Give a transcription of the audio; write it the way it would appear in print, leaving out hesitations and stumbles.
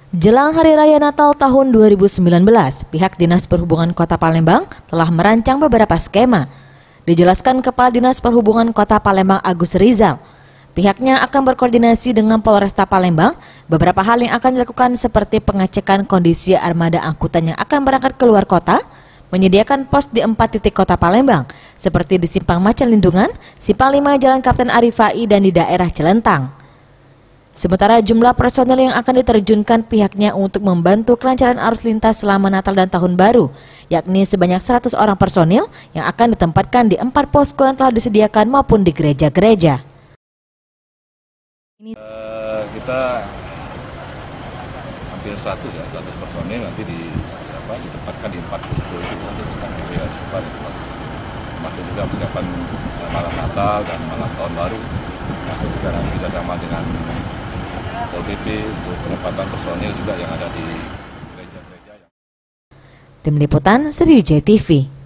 Jelang Hari Raya Natal tahun 2019, pihak Dinas Perhubungan Kota Palembang telah merancang beberapa skema. Dijelaskan Kepala Dinas Perhubungan Kota Palembang Agus Rizal, pihaknya akan berkoordinasi dengan Polresta Palembang. Beberapa hal yang akan dilakukan seperti pengecekan kondisi armada angkutan yang akan berangkat keluar kota, menyediakan pos di 4 titik kota Palembang, seperti di Simpang Macan Lindungan, Simpang 5 Jalan Kapten Arifai, dan di daerah Celentang. Sementara jumlah personel yang akan diterjunkan pihaknya untuk membantu kelancaran arus lintas selama Natal dan Tahun Baru, yakni sebanyak 100 orang personil yang akan ditempatkan di 4 posko yang telah disediakan maupun di gereja-gereja. Kita hampir 100 personil nanti ditempatkan di 4 posko itu termasuk juga persiapan malam Natal dan malam Tahun Baru, masuk juga nanti kita sama dengan Pol PP untuk penempatan personil juga yang ada di gereja-gereja. Tim Liputan Sriwijaya TV.